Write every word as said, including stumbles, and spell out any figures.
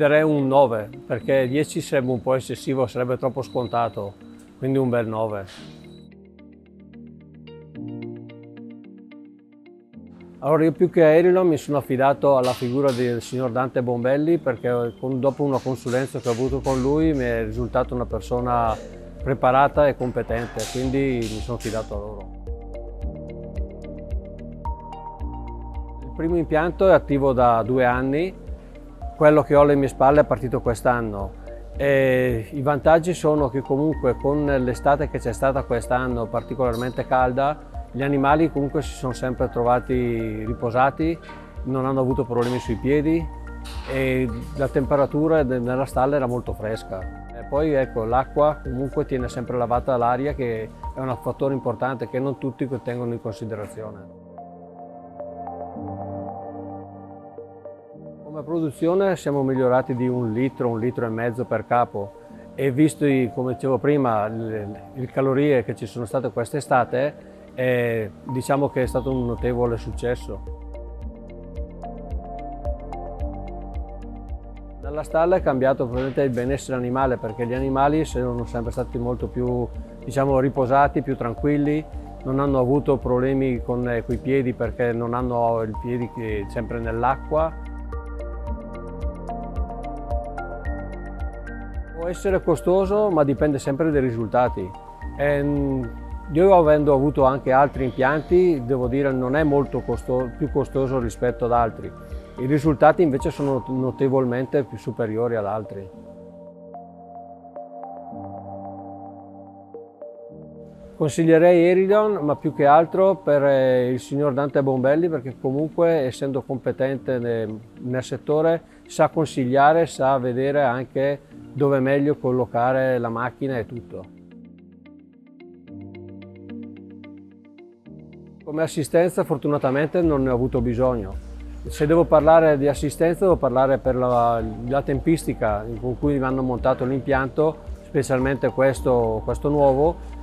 darei un nove, perché dieci sarebbe un po' eccessivo, sarebbe troppo scontato, quindi un bel nove. Allora io più che a Erilon mi sono affidato alla figura del signor Dante Bombelli, perché dopo una consulenza che ho avuto con lui mi è risultata una persona preparata e competente, quindi mi sono affidato a loro. Il primo impianto è attivo da due anni, quello che ho alle mie spalle è partito quest'anno. E i vantaggi sono che comunque con l'estate che c'è stata quest'anno particolarmente calda, gli animali comunque si sono sempre trovati riposati, non hanno avuto problemi sui piedi e la temperatura nella stalla era molto fresca. E poi ecco, l'acqua comunque tiene sempre lavata l'aria, che è un fattore importante che non tutti tengono in considerazione. Come produzione siamo migliorati di un litro, un litro e mezzo per capo, e visto, come dicevo prima, le calorie che ci sono state quest'estate, eh, diciamo che è stato un notevole successo. Nella stalla è cambiato probabilmente il benessere animale, perché gli animali sono sempre stati molto più, diciamo, riposati, più tranquilli, non hanno avuto problemi con eh, i piedi, perché non hanno i piedi sempre nell'acqua. Può essere costoso, ma dipende sempre dai risultati. E io, avendo avuto anche altri impianti, devo dire non è molto costoso, più costoso rispetto ad altri. I risultati invece sono notevolmente più superiori ad altri. Consiglierei Erilon, ma più che altro per il signor Dante Bombelli, perché comunque, essendo competente nel, nel settore, sa consigliare, sa vedere anche dove è meglio collocare la macchina e tutto. Come assistenza fortunatamente non ne ho avuto bisogno. Se devo parlare di assistenza devo parlare per la, la tempistica con cui mi hanno montato l'impianto, specialmente questo, questo nuovo,